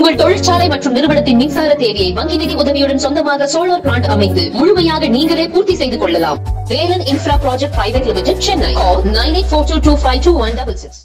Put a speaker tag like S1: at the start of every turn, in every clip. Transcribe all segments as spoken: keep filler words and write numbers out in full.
S1: உங்கள் தொழிற்சாலை மற்றும் நிறுவனத்தின் மின்சார தேவையை வங்கி நிதி உதவியுடன் சொந்தமாக சோலார் பிளான்ட் அமைத்து முழுமையாக நீங்களே பூர்த்தி செய்து கொள்ளலாம். Velan infra project private limited, Chennai. Call nine eight four two two five two one six six.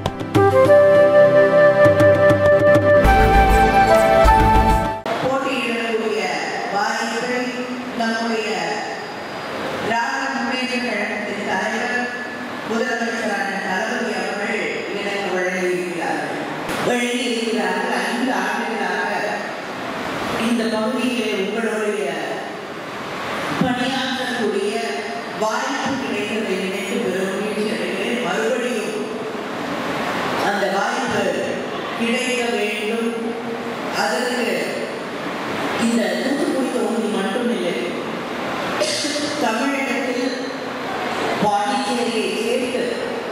S2: இந்த பகுதியிலே உங்களுடைய பணியாற்றக்கூடிய வாய்ப்பு கிடைத்ததை நினைத்து பெறுகிறேன். மறுபடியும் அந்த வாய்ப்பு கிடைக்க வேண்டும். அதற்கு இந்த தூத்துக்குடி தொகுதி மட்டுமில்லை, தமிழகத்தில் பாண்டிச்சேரியை சேர்த்து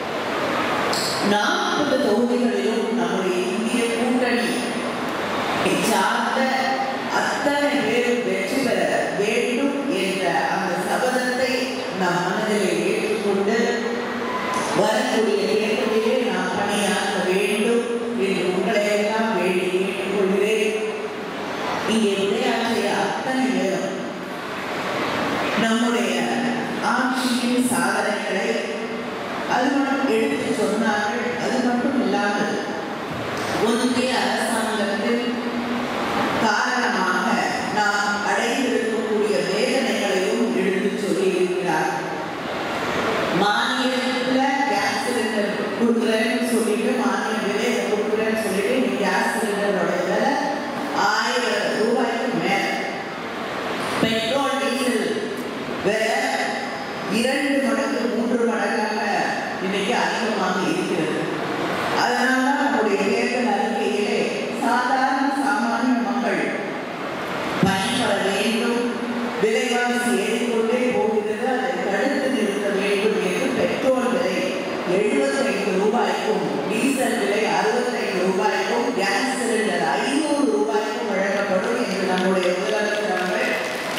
S2: நாற்பது தொகுதிகளிலும் நம்முடைய இந்திய கூட்டணி சார்ந்த அத்தனை பேரும் வெற்றி பெற வேண்டும் என்ற அந்த சபதத்தை நாம் மனதிலே ஏற்றுக்கொண்டு வரக்கூடிய தேர்தலிலே நாம் பணியாற்ற வேண்டும் என்று உங்களை எல்லாம் வேண்டி கேட்டுக்கொள்கிறேன். இங்கே உரையாற்றிய அத்தனை பேரும் நம்முடைய ஆட்சியின் சாதனைகளை அது மட்டும் எடுத்து சொன்னார்கள். அது மட்டும் இல்லாமல் ஒன்றிய அரசாங்கத்தில் காரணமாக நாம் அடைந்திருக்கக்கூடிய வேதனைகளையும் எடுத்து சொல்லியிருக்கிறார். மானியத்தில் கேஸ் சிலிண்டர் கொடுக்குறேன்னு சொல்லிட்டு மானிய விலை கொடுக்குறேன்னு சொல்லிட்டு இந்த கேஸ் சிலிண்டரோட விலை ஆயிரம் ரூபாய்க்கு மேல, பெட்ரோல் டீசல் விலை இரண்டு மடங்கு மூன்று மடங்காக இன்னைக்கு அதிகமாக இருக்கிறது. அதனால்தான் நம்முடைய தேர்தல் அறிக்கையிலே சாதாரண சாமானிய மக்கள் பயன்பட வேண்டும், விலைவாசி ஏறிக்கொண்டே போகிறது, அதை தடுத்து நிறுத்த வேண்டும் என்று பெட்ரோல் விலை எழுபத்தி ஐந்து ரூபாய்க்கும் டீசல் விலை அறுபத்தி ஐந்து ரூபாய்க்கும் கேஸ் சிலிண்டர் ஐநூறு ரூபாய்க்கும் வழங்கப்படும் என்று நம்முடைய முதலமைச்சர் அவர்கள்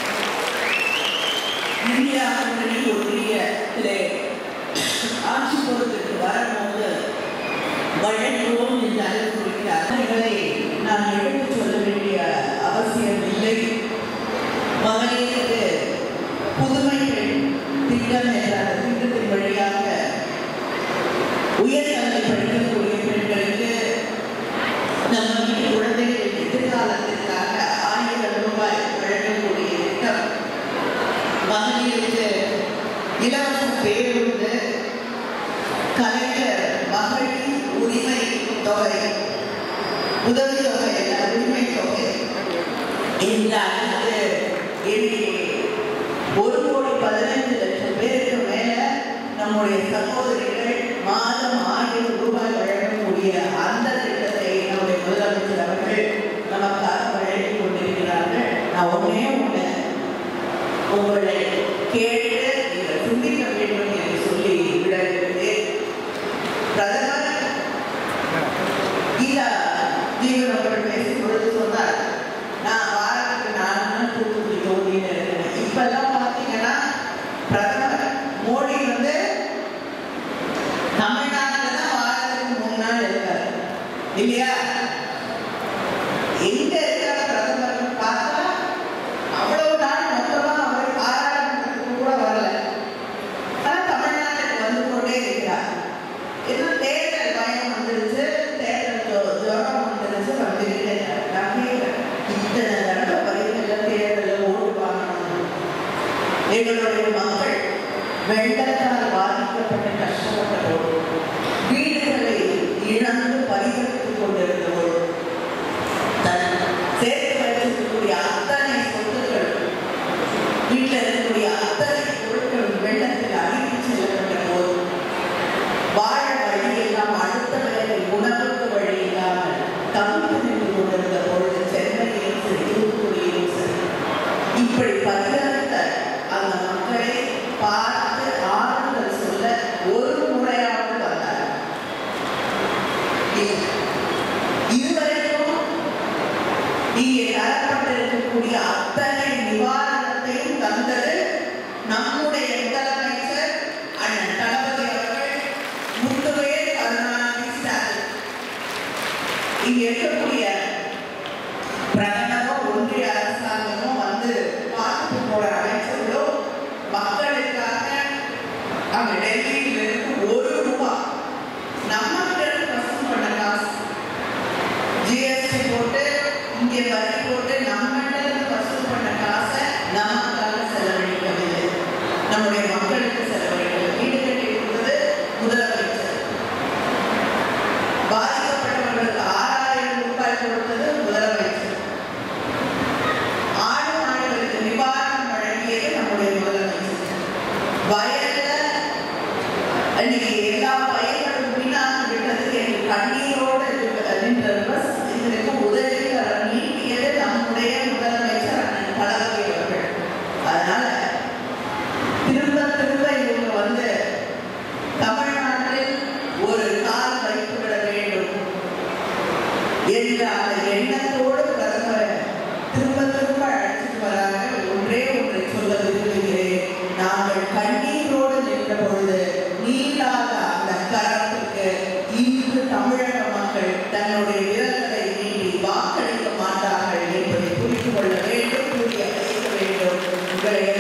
S2: இந்தியா கூட்டணி ஒன்றியத்திலே ஆட்சி பொறுப்புக்கு வரும்போது வழங்குவோம் என்று அறிவித்திருக்கிறார். அவர்களை நான் எடுத்துச் சொல்ல வேண்டிய அவசியம் இல்லை. மகளிருக்கு புதுமை பெண் திட்டம் என்ற அந்த திட்டத்தின் வழியாக உயர்கல்வி படிக்கக்கூடிய பெண்களுக்கு நம்ம வீட்டு குழந்தைகளின் எதிர்காலத்திற்காக ஆயிரம் ரூபாய் வழங்கக்கூடிய திட்டம், மகளிருக்கு இலவச பேருந்து, கலைஞர் மகளிர் உரிமை தொகை, உதவி தொகை, உரிமை தொகை இந்த அடுத்து ஒரு கோடி பதினைந்து லட்சம் பேருக்கு மேல நம்முடைய சகோதரிகள் மாதம் ஆயிரம் ரூபாய் வழங்கக்கூடிய அந்த திட்டத்தை நம்முடைய முதலமைச்சர் அவர்கள் நமக்காக வழங்கி கொண்டிருக்கிறார்கள். நான் ஒன்னே ஒண்ணு உங்களை கேட்டு நீங்கள் சிந்திக்க வேண்டும் என்று சொல்லி விடுகிறேன். பிரதமர் கீதா ஜீவன் அவர்கள் பேசும் பொழுது சொன்னார், நான் வாரத்துக்கு நாலு நாள் தூத்துக்குடி தொகுதியில் இருக்கிறேன். இப்பெல்லாம் பார்த்தீங்கன்னா பிரதமர் மோடி வந்து தமிழ்நாட்டில் தான் வாரத்துக்கு மூணு நாள் இருக்காரு இல்லையா? எங்க இருக்கிற பிரதமர் பார்த்தா அவ்வளவு நாள் மொத்தமா அவர் பாராளுமன்றத்துக்கு கூட வரல. ஆனா தமிழ்நாட்டுக்கு வந்து கொண்டே இருக்கிறார். இன்னும் தேர்தல் பயம் வந்துருச்சு, தேர்தல் ஜோரம் வந்துருச்சு, வந்துகிட்டே இத்தனை தடவை வரைக்கும் தேர்தலில் ஓட்டு வாங்கணும். எங்களுடைய மக்கள் வெள்ளத்தால் பாதிக்கப்பட்டு கஷ்டப்பட்ட போது, வீடுகளை இழந்து பரிகரித்துக் கொண்டிருந்த போது, சேர்த்து வைத்திருக்கக்கூடிய அத்தனை சொத்துக்கள், வீட்டில் இருக்கக்கூடிய அத்தனை பொருட்கள் வெள்ளத்தில் அழித்து செல்லப்பட்ட போது, வாழ வழி எல்லாம் அடுத்த வேலையில் உணவுக்கு வழி இல்லாமல் தவிர்த்து நின்று கொண்டிருந்த பொழுது சென்னையிலும் சரி தூத்துக்குடியிலும் சரி இப்படி பரிகரித்த அந்த மக்களை பார்த்து ஆறுதல் சொல்ல ஒரு முறையாவது வந்தார். இதுவரைக்கும் இங்கே தரப்பட்டிருக்கக்கூடிய அத்தனை நிவாரணத்தையும் தந்தது நம்முடைய முதலமைச்சர் அண்ணன் தளபதி அவர்கள். முத்துவேல் கருணாநிதி ஸ்டாலின் இங்கே இருக்கக்கூடிய இங்கே வரி போட்டு நம்மகிட்ட வசூல் பண்ண காசை நமக்காக செலவழிக்கவில்லை, நம்முடைய மக்களுக்கு செலவழிக்கவில்லை. வீடு கட்டி கொடுத்தது முதலமைச்சர், பாதிக்கப்பட்டவர்களுக்கு ஆறாயிரம் ரூபாய் கொடுத்தது முதலமைச்சர், ஆடு மாடுகளுக்கு நிவாரணம் வழங்கியது நம்முடைய முதலமைச்சர். வயல்ல அன்னைக்கு எல்லா பயிர்களும் வீணாக விட்டது என்று கண்ணீரோடு இதற்கு உதவிகரம் நீட்டியது நம்முடைய முதலமைச்சர் அண்ணன் தளபதி அவர்கள். அதனால திரும்ப திரும்ப இவங்க வந்து தமிழ்நாட்டில் ஒரு கால் வைத்துவிட வேண்டும் என்ற அந்த எண்ணத்தோடு பிரதமர் திரும்ப திரும்ப அழைச்சிட்டு வராங்க. ஒன்றே ஒன்றை சொல்ல விரும்புகிறேன், நாங்கள் கண்ணீரோடு நின்ற பொழுது நீளாத அந்த கரத்துக்கு இன்று தமிழக மக்கள் தன்னுடைய விரல்களை நீட்டி வாக்களிக்க மாட்டார்கள் என்பதை புரிந்து கொள்ள வேண்டும், புரிய வைக்க வேண்டும். உங்களை